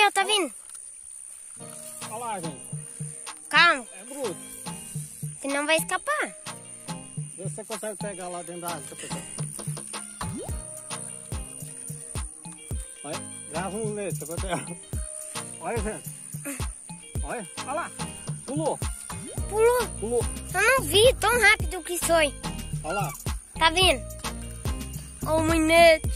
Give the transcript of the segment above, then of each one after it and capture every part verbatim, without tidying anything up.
ó, tá vindo. Olha lá, gente. Calma. É bruto. Senão vai escapar. Vê se você consegue pegar lá dentro da água. Olha, grava um nele, você vai pegar. Olha, gente. Olha, olha lá. Pulou. Pulou. Pulou. Eu não vi tão rápido que foi. Olha lá. Tá vendo? Oh, menino.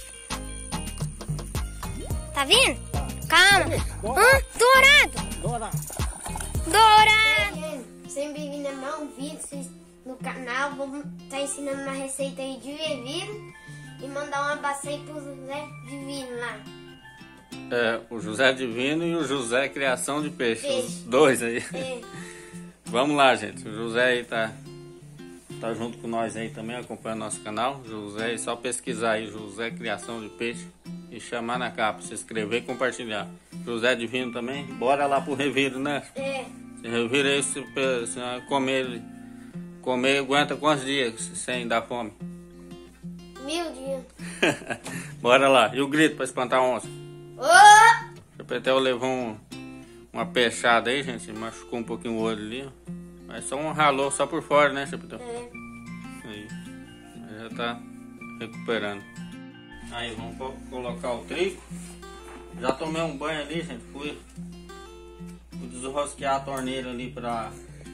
Tá vendo? Tá. Calma. Dourado. Hã? Dourado. Dourado. Dourado. Sejam bem-vindos a mais um vídeo no canal. Vou estar ensinando uma receita aí de ervilha. E mandar um abraço aí pro José Divino lá. É, o José Divino e o José Criação de Peixe, Peixe. os dois aí. É. Vamos lá, gente. O José aí tá, tá junto com nós aí também, acompanhando nosso canal. José, é só pesquisar aí José Criação de Peixe e chamar na capa, se inscrever e compartilhar. José Divino também, bora lá pro reviro, né? É. Se revira aí, se, se comer ele, comer aguenta quantos dias sem dar fome? Mil dias. Bora lá. E o grito pra espantar a onça? Ô! O Petel levou um, uma peixada aí, gente. Machucou um pouquinho o olho ali. Mas só um ralou só por fora, né, Petel? É. Aí. Aí já tá recuperando. Aí, vamos co colocar o trigo. Já tomei um banho ali, gente. Fui, fui desrosquear a torneira ali pra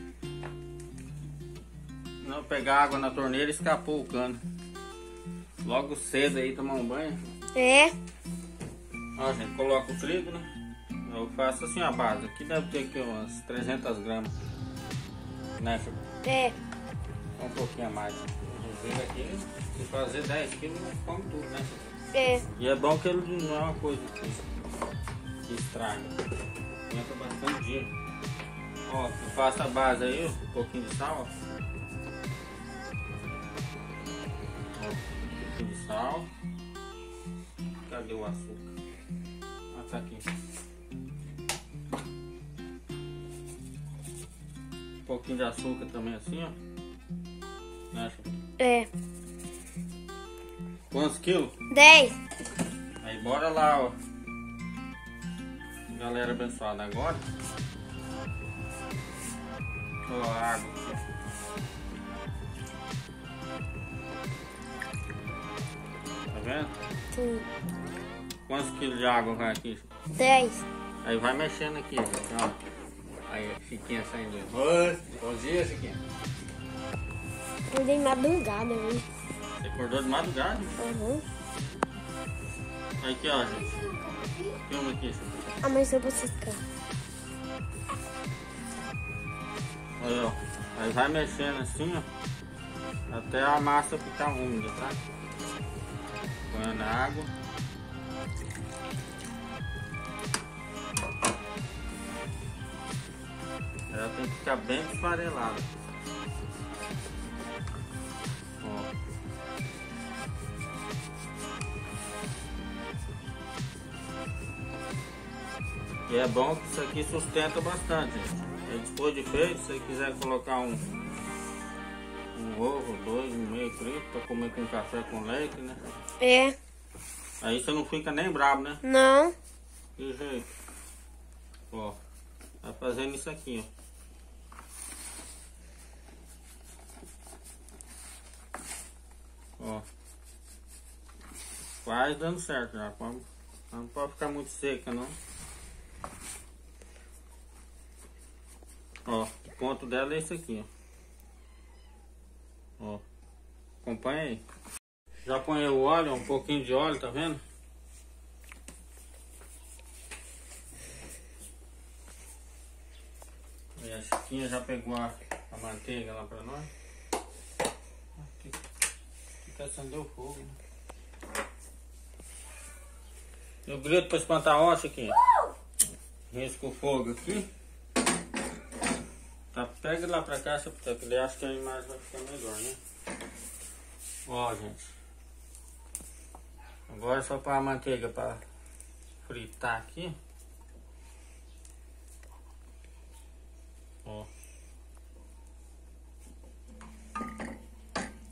não pegar água na torneira e escapou o cano. Logo cedo aí tomar um banho. É. Ó, gente, coloca o trigo, né? Eu faço assim a base. Aqui deve ter aqui umas trezentas gramas. Né, Chico? É. Um pouquinho a mais. Inclusive aqui, se fazer dez quilos, não come tudo, né, Chico? É. E é bom que ele não é uma coisa que, que estraga. Entra bastante dia. Ó, eu faço a base aí, um pouquinho de sal, ó. Ó, um pouquinho de sal. Cadê o açúcar? Ah, tá aqui. Um pouquinho de açúcar também assim, ó. Né, Chico? É. Quantos quilos? Dez. Aí bora lá, ó. Galera abençoada agora. Ó, a água aqui, ó. Tá vendo? Sim. Quantos quilos de água vai aqui? Dez. Aí vai mexendo aqui, gente, ó. Aí, Chiquinha saindo. Oi, bom dia, Chiquinha. Eu dei madrugada, viu? Você acordou de madrugada? Uhum. Aí aqui, ó, gente. Filma aqui, Chiquinha. Amanheceu pra ciscar. Aí, ó. Aí vai mexendo assim, ó. Até a massa ficar úmida, tá? Põe na água. Ela tem que ficar bem esfarelada. Ó. E é bom que isso aqui sustenta bastante, gente. Aí depois de feito, se você quiser colocar um, um ovo, dois, um meio frito para comer com café com leite, né? É. Aí você não fica nem bravo, né? Não. Que jeito. Ó, vai fazendo isso aqui, ó. Ó. Quase dando certo já. Não pode ficar muito seca, não. Ó, o ponto dela é esse aqui, ó. Ó, acompanha aí. Já põe o óleo, um pouquinho de óleo, tá vendo? E a Chiquinha já pegou a, a manteiga lá pra nós. Aqui, aqui acendeu o fogo, né? E o grito pra espantar a onça, Chiquinha. Risca o fogo aqui. Tá, pega lá pra cá, porque ele acha que a imagem vai ficar melhor, né? Ó, gente. Agora é só pôr a manteiga pra fritar aqui. Ó.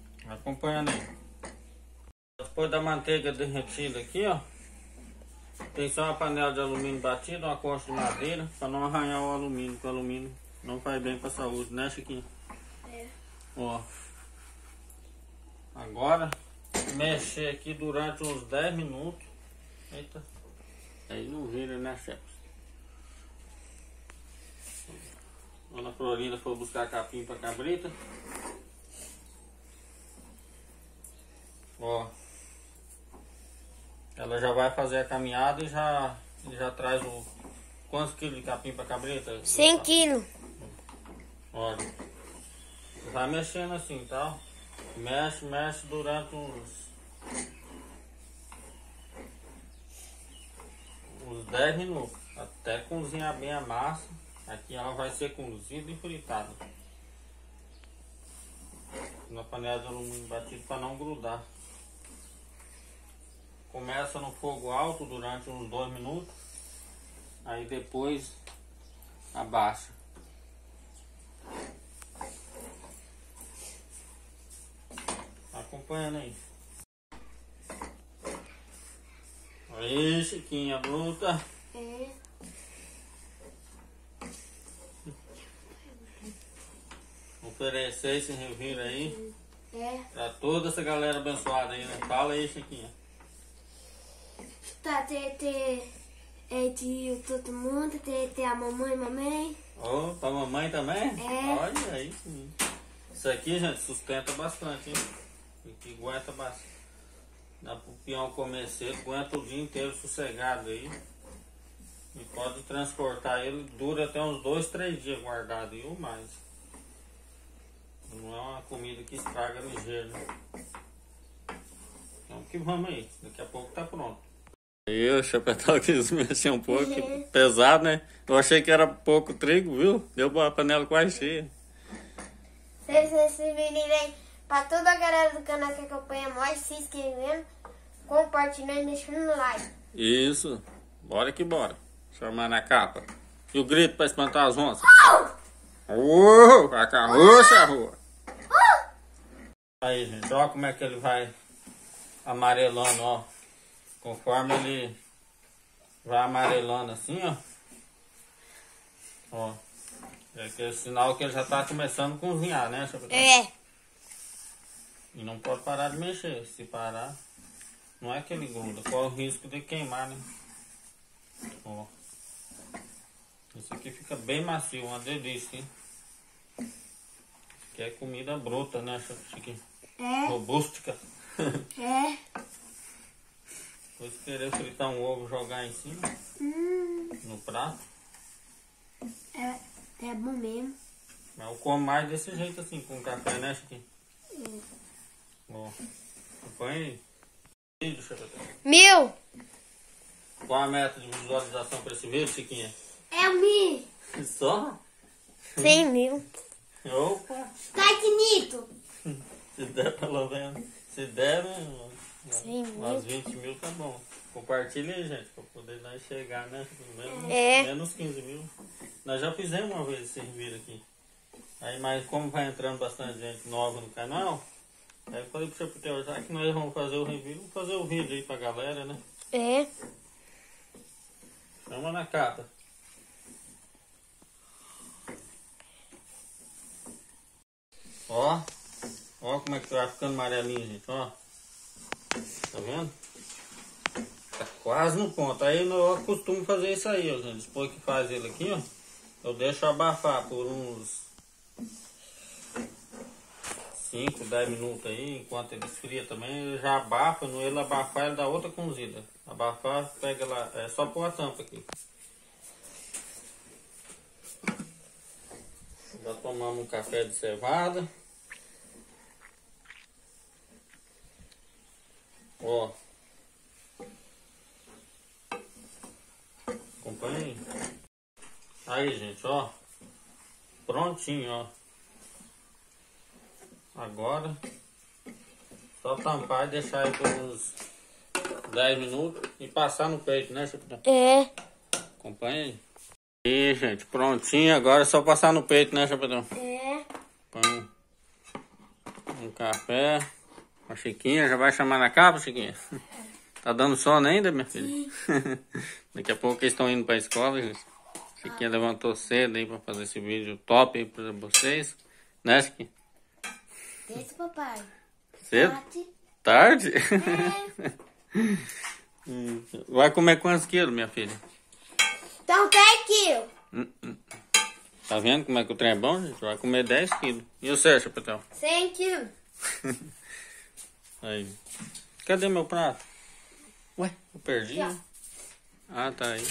Acompanhando aí. Depois da manteiga derretida aqui, ó. Tem só uma panela de alumínio batida, uma concha de madeira, para não arranhar o alumínio, porque o alumínio não faz bem para a saúde, né, Chiquinho? É. Ó. Agora, mexer aqui durante uns dez minutos. Eita. Aí não vira, né, chefe? Dona Florinda foi buscar capim para cabrita. Ó. Ela já vai fazer a caminhada e já, e já traz o... Quantos quilos de capim para cabrita? cem quilos. Olha. Vai mexendo assim, tá? Mexe, mexe durante uns... Uns dez minutos. Até cozinhar bem a massa. Aqui ela vai ser cozida e fritada. Na panela de alumínio batido para não grudar. Começa no fogo alto durante uns dois minutos. Aí depois abaixa. Acompanhando aí. Aí, Chiquinha, bruta. É. Oferecer esse reviro aí. É. Pra toda essa galera abençoada aí, né? Fala aí, Chiquinha. Tá, tem, tem, é de todo mundo, tem, tem a mamãe, mamãe. Ô, oh, pra mamãe também? É. Olha aí, sim. Isso aqui, gente, sustenta bastante, hein? Aqui aguenta bastante. Dá pro peão comer cedo, aguenta o dia inteiro sossegado aí. E pode transportar ele, dura até uns dois, três dias guardado aí ou mais. Não é uma comida que estraga ligeiro, né? Então que vamos aí, daqui a pouco tá pronto. Aí o Chapéu quis mexer um pouco, uhum. Pesado, né? Eu achei que era pouco trigo, viu? Deu a panela quase cheia. Vocês se virem pra toda a galera do canal que acompanha nós, se inscrevendo, compartilhando e deixando no like. Isso, bora que bora. Chamar na capa. E o grito pra espantar as onças. Uou, a carroça, rua. Aí, gente, olha como é que ele vai amarelando, ó. Conforme ele vai amarelando assim, ó. Ó. É aquele sinal que ele já tá começando a cozinhar, né? É. E não pode parar de mexer. Se parar, não é que ele gruda, corre o risco de queimar, né? Ó. Isso aqui fica bem macio, uma delícia, hein? Isso aqui é comida bruta, né, Chiquinho? É. Robústica. É. Depois querer fritar um ovo, jogar em cima, hum. no prato. É, é bom mesmo. Mas eu como mais desse jeito assim, com café, né, Chiquinho? É. Ó, acompanha aí. Mil! Qual a meta de visualização para esse vídeo, Chiquinha? É mil! Só? cem mil. Opa! Tá bonito! Se der pelo menos, se der, né? cem mil. Umas vinte mil tá bom. Compartilha aí, gente, para poder nós chegar, né? Menos, é. menos quinze mil. Nós já fizemos uma vez esse vídeo aqui. Aí, mas como vai entrando bastante gente nova no canal, aí eu falei pro Chapéu, já que nós vamos fazer o review, vamos fazer o vídeo aí pra galera, né? É. Chama na capa. Ó, ó como é que tá ficando amarelinho, gente, ó. Tá vendo? Tá quase no ponto. Aí eu costumo fazer isso aí, ó, gente. Depois que faz ele aqui, ó, eu deixo abafar por uns cinco, dez minutos aí, enquanto ele esfria também, ele já abafa, no ele abafar ele dá outra cozida. Abafar, pega lá, é só pôr a tampa aqui. Já tomamos um café de cevada. Ó. Acompanha aí. Aí, gente, ó. Prontinho, ó. Agora, só tampar e deixar aí por uns dez minutos e passar no peito, né, Chapéu? É. Acompanha aí. E, gente, prontinho. Agora é só passar no peito, né, Chapéu? É. Põe um café. A Chiquinha, já vai chamar na capa, Chiquinha? Tá dando sono ainda, minha filha? Daqui a pouco eles estão indo pra escola, gente. Chiquinha levantou cedo aí pra fazer esse vídeo top aí pra vocês. Né, Chiquinha? Isso, papai. Cedo? Tarde. Tarde? É. Vai comer quantos quilos, minha filha? Então tem quilos. Hum, hum. Tá vendo como é que o trem é bom, gente? Vai comer dez quilos. E você, Chapetel? cem quilos. Aí. Cadê meu prato? Ué, eu perdi? Aqui, Ah, tá aí.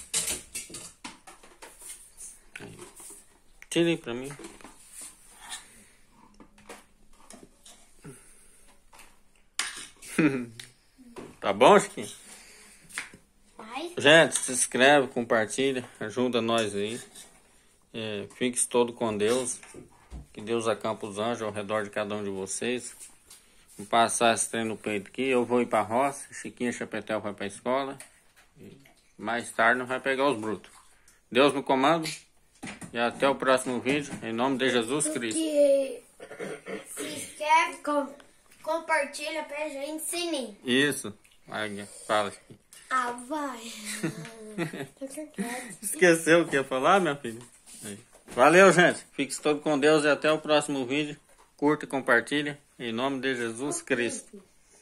Aí. Tira aí pra mim. Tá bom, Chiquinho? Vai. Gente, se inscreve, compartilha, ajuda nós aí. É, fique todo com Deus. Que Deus acampa os anjos ao redor de cada um de vocês. Vou passar esse trem no peito aqui. Eu vou ir pra roça. Chiquinha e Chapetel vai pra escola. E mais tarde nós vai pegar os brutos. Deus no comando. E até o próximo vídeo. Em nome de Jesus Cristo. Que se inscreve, com, compartilha pra gente, sininho. Isso. Vai, fala, Chiquinha. Ah, vai. Tô quieto. Esqueceu o que ia falar, minha filha? Aí. Valeu, gente. Fique todo com Deus e até o próximo vídeo. Curta e compartilha. Em nome de Jesus Cristo.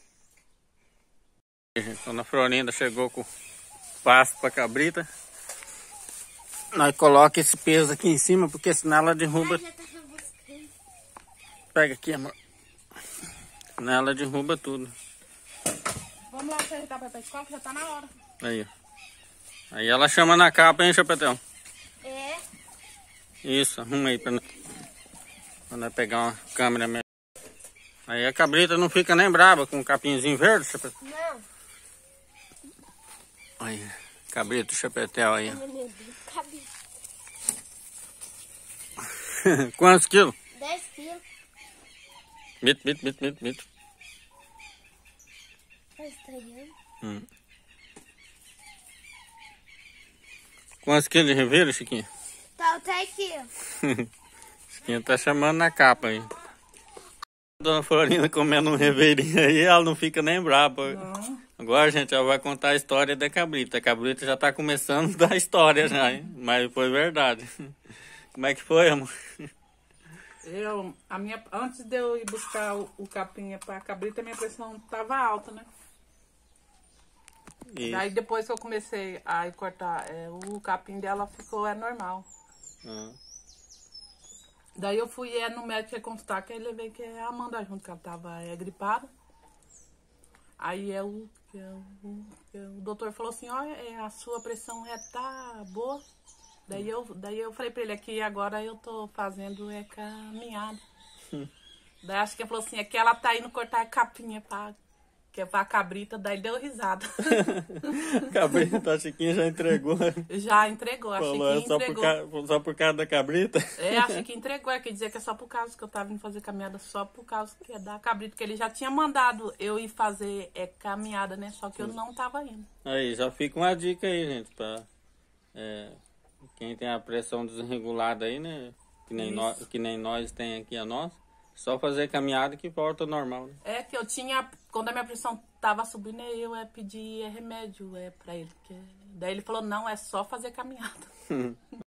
Dona Florinda chegou com pasto para cabrita. Nós coloca esse peso aqui em cima, porque senão ela derruba. Pega aqui, amor. Senão ela derruba tudo. Vamos lá acertar pra ir pra escola, que já tá na hora. Aí, ó. Aí ela chama na capa, hein, Chapetel? É. Isso, arruma aí pra nós, pra nós pegar uma câmera melhor. Aí a cabrita não fica nem brava com o capinzinho verde, Chapetel. Não. Aí, cabrito Chapetel aí. Quantos quilos? dez quilos. Bito, bito, bito, bito, bito. Tá estranhando. Hum. Quantos quilos de reviro, Chiquinha? Tá dez quilos. Chiquinha tá chamando na capa aí. Dona Florinda comendo um reveirinho aí, ela não fica nem brava. Não. Agora, gente, ela vai contar a história da cabrita. A cabrita já tá começando a dar história já, hein? Mas foi verdade. Como é que foi, amor? Eu, a minha, antes de eu ir buscar o, o capinha pra cabrita, a minha pressão tava alta, né? Isso. Daí depois que eu comecei a ir cortar, é, o capim dela ficou é normal. Ah. Daí eu fui é, no médico consultar, que aí levei que a Amanda junto, que ela tava é, gripada. Aí é o, é, o, é, o doutor falou assim, olha, é, a sua pressão é, tá boa. Daí eu, daí eu falei pra ele aqui, agora eu tô fazendo é, caminhada. Hum. Daí acho que ele falou assim, é que ela tá indo cortar a capinha pra, que é pra cabrita, daí deu risada. Cabrita, a Chiquinha já entregou. Já entregou, a Falou, Chiquinha é só entregou. por, ca... só por causa da cabrita? É, a Chiquinha entregou, é, quer dizer que é só por causa que eu tava indo fazer caminhada, só por causa que é da cabrita, que ele já tinha mandado eu ir fazer é, caminhada, né, só que eu não tava indo. Aí, já fica uma dica aí, gente, pra é, quem tem a pressão desregulada aí, né, que nem, nós, que nem nós tem aqui a nossa, só fazer caminhada que volta ao normal, né? É que eu tinha, quando a minha pressão tava subindo, eu é, pedi é, remédio é, pra ele, que, daí ele falou, não, é só fazer caminhada.